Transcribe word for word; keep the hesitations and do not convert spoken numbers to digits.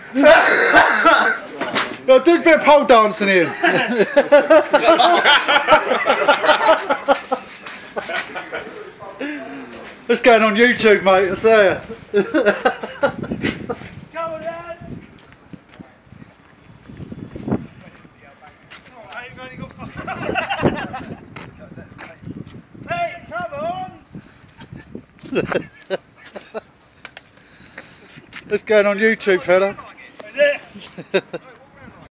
Well, do a bit of pole dancing here. It's going on YouTube, mate, I tell you. Come on, lad. Hey, come on. It's going on YouTube, fella.